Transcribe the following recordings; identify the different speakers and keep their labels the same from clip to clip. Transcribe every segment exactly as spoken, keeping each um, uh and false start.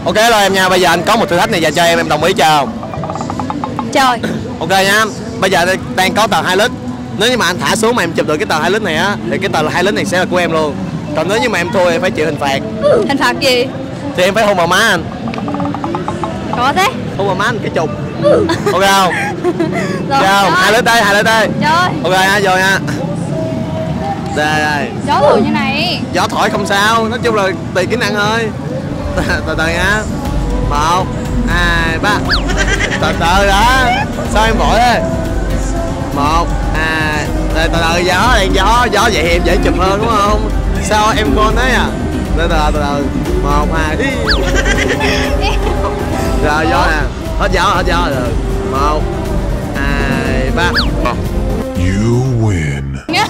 Speaker 1: Ok rồi em nha, bây giờ anh có một thử thách này dành cho em, em đồng ý chưa không?
Speaker 2: Trời.
Speaker 1: Ok nha, bây giờ đang có tờ hai lít. Nếu như mà anh thả xuống mà em chụp được cái tờ hai lít này á, thì cái tờ hai lít này sẽ là của em luôn. Còn nếu như mà em thua em phải chịu hình phạt.
Speaker 2: Hình phạt gì?
Speaker 1: Thì em phải hôn vào má anh.
Speaker 2: Có thế.
Speaker 1: Hôn vào má anh cái chục. Ok không?
Speaker 2: Rồi,
Speaker 1: Được không? Hai lít đây, hai lít đây.
Speaker 2: Trời.
Speaker 1: Ok nha, vô nha. Đây đây.
Speaker 2: Gió thổi như này.
Speaker 1: Gió thổi không sao, nói chung là tùy kỹ năng thôi. Từ từ nha. Một, hai, ba. Từ từ đó. Sao em vội thế? Một, hai, từ từ gió, đèn gió, gió vậy thì em dễ chụp hơn đúng không? Sao em con thế à? Từ từ từ từ. Một, hai, đi. Rồi gió nè. Hết gió, hết gió rồi. Một, hai, ba.
Speaker 3: You win.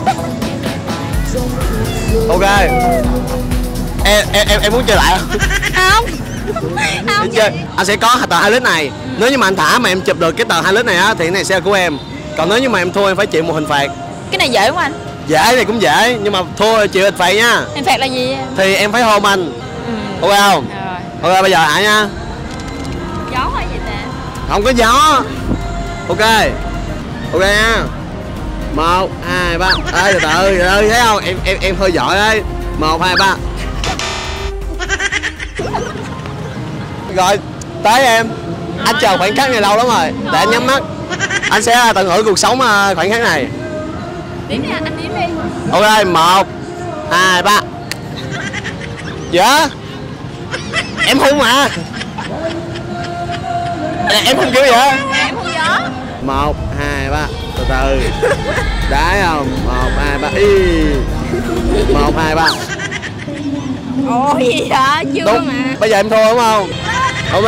Speaker 1: Ok. Em em em, em muốn chơi lại không?
Speaker 2: Không. Không
Speaker 1: chơi. Anh sẽ có tờ hai lít này. Nếu như mà anh thả mà em chụp được cái tờ hai lít này á thì cái này sẽ là của em. Còn nếu như mà em thua em phải chịu một hình phạt.
Speaker 2: Cái này dễ không anh?
Speaker 1: Dễ thì cũng dễ, nhưng mà thua chịu hình phạt nha.
Speaker 2: Hình phạt là gì?
Speaker 1: Thì em phải hôn anh. Ừ. Ok không? Rồi. Ok bây giờ hả nha.
Speaker 2: Gió hay gì nè?
Speaker 1: Không có gió. Ok. Ok nha. Một, hai, ba. Ê từ từ, từ từ thấy không? Em em em hơi giỏi đấy. Một, hai, ba. Rồi, tới em. Anh chờ khoảnh khắc này lâu lắm rồi. Để anh nhắm mắt. Anh sẽ tận hưởng cuộc sống khoảnh khắc này.
Speaker 2: Đếm đi anh, đếm đi.
Speaker 1: Ok, một, hai, ba. Dạ. Em hôn mà. Em hôn kiểu vậy?
Speaker 2: Em hôn gió.
Speaker 1: Một, hai, ba. Từ từ. Đá không? Một, hai, ba. Y. Một, hai, ba.
Speaker 2: Ồ gì vậy? Chưa
Speaker 1: đúng.
Speaker 2: Mà.
Speaker 1: Bây giờ em thua đúng không? Ok.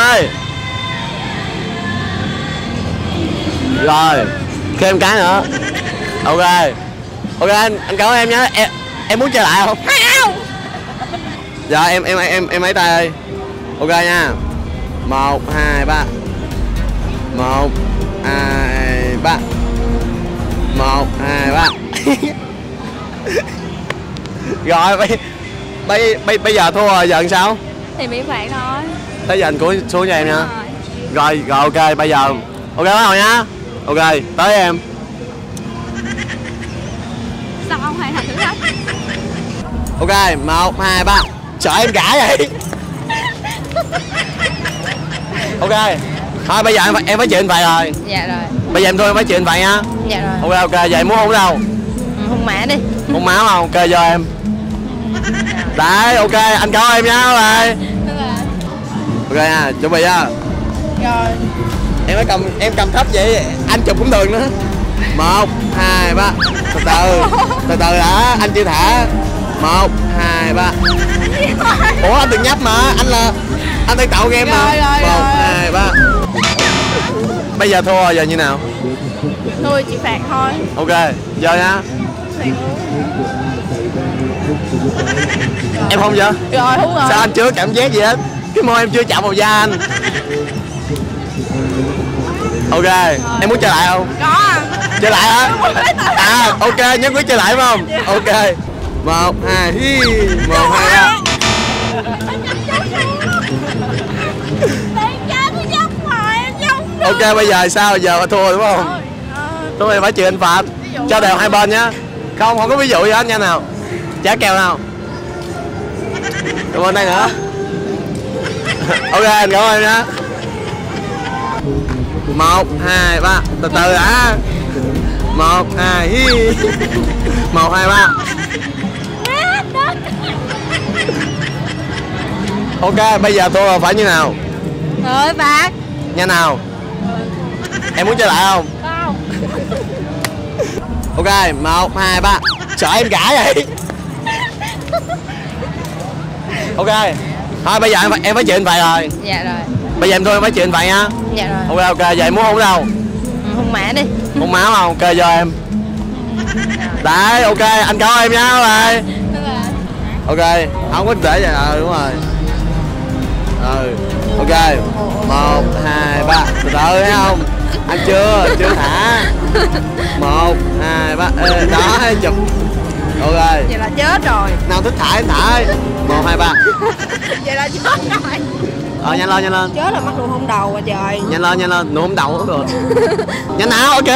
Speaker 1: Rồi. Thêm cái nữa. Ok. Ok anh, anh cảm ơn em nhé. Em em muốn chơi lại không?
Speaker 2: Không.
Speaker 1: Dạ em em em em lấy tay đi. Ok nha. Một, hai, ba. Một, hai, ba. Một, hai, ba. Rồi bây bây bây bây giờ thua rồi, giờ làm sao?
Speaker 2: Thì bị phạt thôi.
Speaker 1: Tới giờ anh cúi xuống cho em nha. Rồi rồi ok bây giờ. Ok bắt đầu nha. Ok tới em.
Speaker 2: Sao không hoàn thành thử thách?
Speaker 1: Ok một, hai, ba. Sợ em gãi vậy. Ok. Thôi bây giờ em phải, em phải chịu hình phạt rồi.
Speaker 2: Dạ rồi.
Speaker 1: Bây giờ em thôi em phải chịu hình phạt nha.
Speaker 2: Dạ rồi.
Speaker 1: Ok ok, vậy muốn hôn đâu?
Speaker 2: Ừ, hôn mã đi.
Speaker 1: Hôn má không? Ok cho em. Đấy ok, anh cảm ơn em nha. Rồi. Ok nha, chuẩn bị nha.
Speaker 2: Rồi.
Speaker 1: Em phải cầm, em cầm thấp vậy, anh chụp cũng được nữa. Một, hai, ba. Từ từ, từ từ đã, anh chưa thả. Một, hai, ba. Ủa anh đừng nhấp mà, anh là anh đang tạo game mà. Một, hai, ba. Bây giờ thua giờ như nào?
Speaker 2: Thôi chỉ phạt thôi.
Speaker 1: Ok, giờ nha. Em không vậy?
Speaker 2: Rồi đúng rồi.
Speaker 1: Sao anh chưa cảm giác gì hết? Cái môi em chưa chạm vào da anh. Ok, rồi. Em muốn chơi lại không?
Speaker 2: Có.
Speaker 1: Chơi lại hả? À ok, nhớ quyết chơi lại phải không? Ok. Một, hai, hi. Một, hai, ba. Ok bây giờ sao? Giờ mà thua đúng không? Thua thì phải chịu hình phạt. Cho đều hai bên nhá. Không, không có ví dụ gì hết nha nào. Trả kèo nào. Cảm ơn đây nữa. Ok anh cảm ơn em nhé. Một, hai, ba. Từ từ đã. Một, hai, hi. Một, hai, ba. Ok bây giờ thua phải như nào?
Speaker 2: Rồi bác.
Speaker 1: Như nào? Em muốn chơi lại không?
Speaker 2: Không.
Speaker 1: Ok một, hai, ba. Sợ em gãi vậy. Ok. Thôi bây giờ em phải, em phải chịu hình phạt rồi.
Speaker 2: Dạ rồi.
Speaker 1: Bây giờ em thôi em phải chịu hình phạt nha.
Speaker 2: Dạ rồi.
Speaker 1: Ok ok, vậy muốn hôn đâu?
Speaker 2: Ừ, hôn mã đi.
Speaker 1: Hôn máu không? Ok cho em. Đấy ok, anh cảm ơn em nha. Rồi. Ok, không có để vậy. Ờ đúng rồi. Ừ. Ok. Một, hai, ba. Từ từ thấy không? Anh chưa, chưa thả. Một, hai, ba. Ê, đó chụp. Ok.
Speaker 2: Vậy là chết rồi.
Speaker 1: Nào thích thả em thả. Một, hai, ba.
Speaker 2: Vậy là chết rồi.
Speaker 1: Ờ nhanh lên nhanh lên.
Speaker 2: Chớ là mắc nụ hôn đầu à trời.
Speaker 1: Nhanh lên nhanh lên, nụ hôn đầu cũng được. Nhanh nào, ok.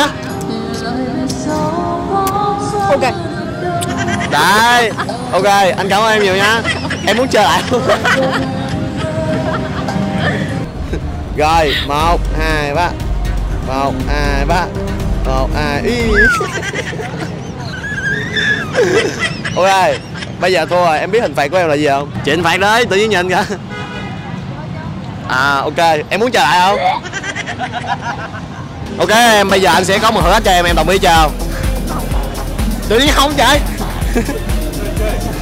Speaker 2: Ok.
Speaker 1: Đấy, ok, anh cảm ơn em nhiều nha. Em muốn chơi lại luôn. Rồi, một, hai, ba. Một, hai, ba. Một, hai, y. Ok, bây giờ thua rồi, em biết hình phạt của em là gì không? Chị hình phạt đấy, tự nhiên nhìn kìa. À, ok, em muốn chơi lại không? Ok, em bây giờ anh sẽ có một thử thách cho em, em đồng ý chưa? Tự nhiên không trời.